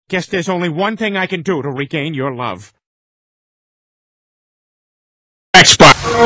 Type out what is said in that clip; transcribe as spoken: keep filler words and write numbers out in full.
Guess there's only one thing I can do to regain your love. Xbox.